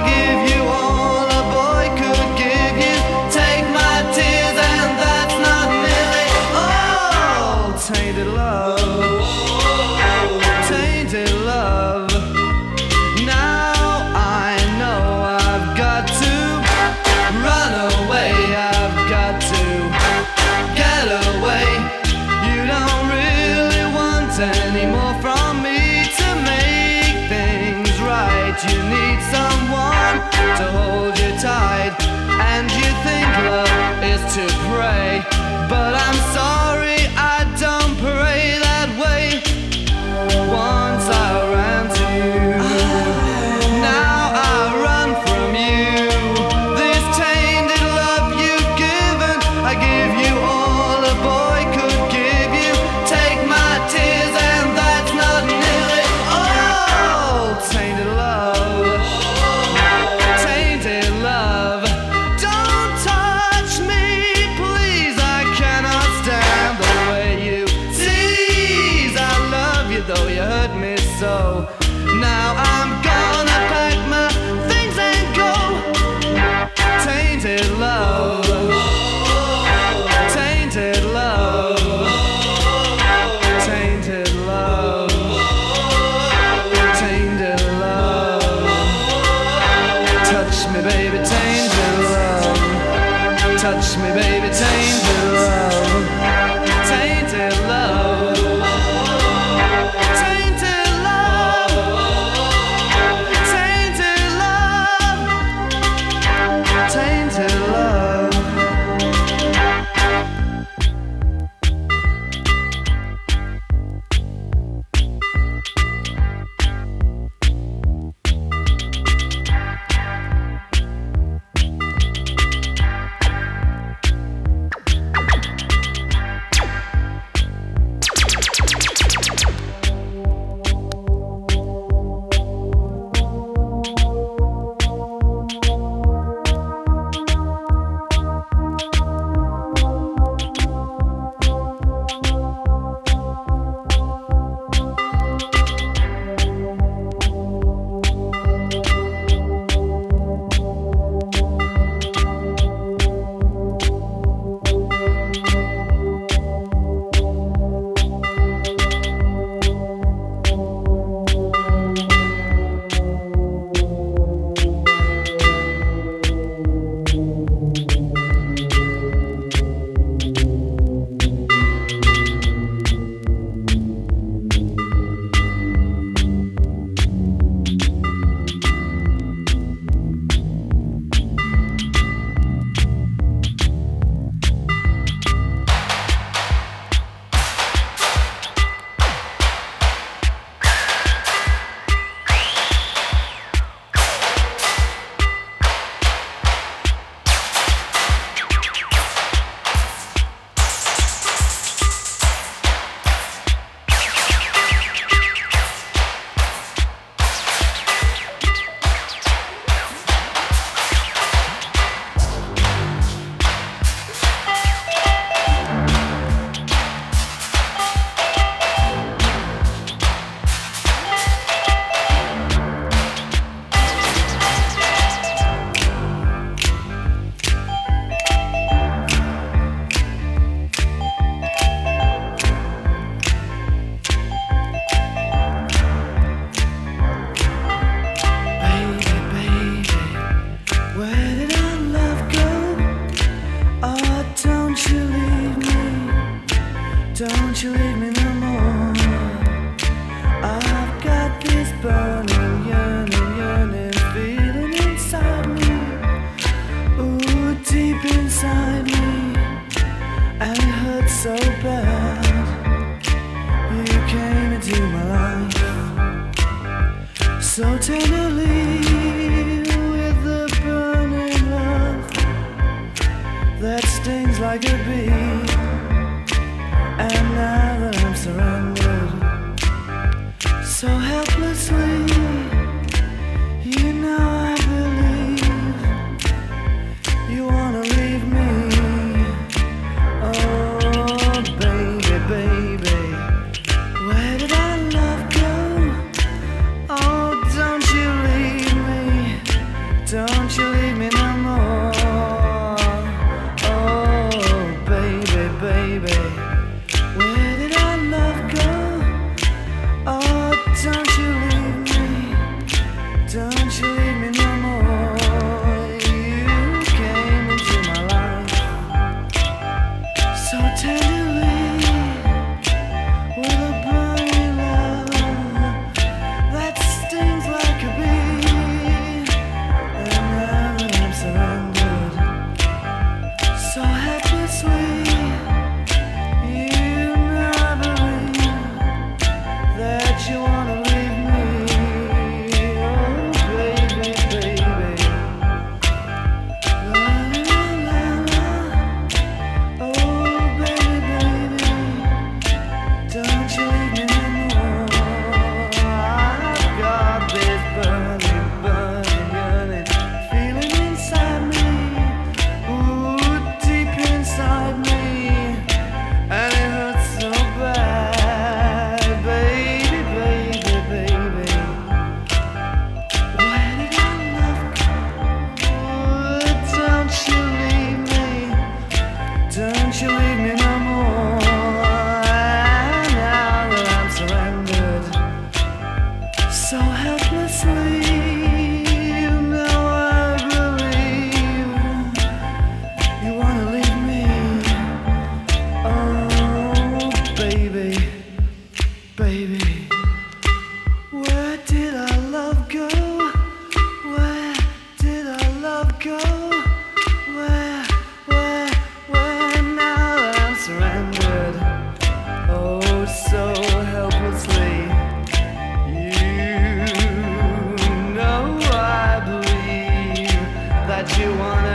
give you all a boy could give you. Take my tears and that's not nearly all. Tainted love, tainted love. Now I know I've got to run away, I've got to get away. You don't really want any more from me to make things right. You need someone to hold you tight, and you think love is to pray, but I'm sorry, I don't pray that way. Once I ran to you, now I run from you. This tainted love you've given, I give you all a boy could give you. Take my tears and that's not nearly all. Tainted love, tainted love. Don't touch me, please, I cannot stand the way you tease. I love you though you hurt me so. Now I'm gonna pack my things and go. Tainted love, tainted love, tainted love, tainted love. Touch me baby, tainted love. Touch me baby, tainted love. Tainted love, tainted love, tainted love, tainted love. Don't you leave me no more. I've got this burning, yearning feeling inside me. Ooh, deep inside me, and it hurts so bad. You came into my life so tenderly, with the burning love that stings like a bee. And now that I'm surrendered so helplessly, you know I believe you wanna leave me. Oh baby, baby, where did our love go? Oh, don't you leave me. Don't you leave me no more. Oh, baby, baby, where did our love go? Oh, don't you leave me. Don't you leave me no more. You came into my life so tenderly, with a burning love that stings like a bee. And now that I'm surrendered so helplessly, you know I believe that you wanna leave me. Oh baby, baby, la la la la. Oh baby, baby, don't you leave me no more. I've got this burning, burning, yearning feeling inside me, ooh, deep inside me, and it hurts so bad, baby, baby, baby. Where did our love go? Don't you leave me. Don't you leave me no more. And now that I'm surrendered so helplessly, you know I believe you wanna leave me. Oh baby, baby, where did our love go? Where did our love go? Where, now that I'm surrendered, oh so helplessly, you know I believe that you wanna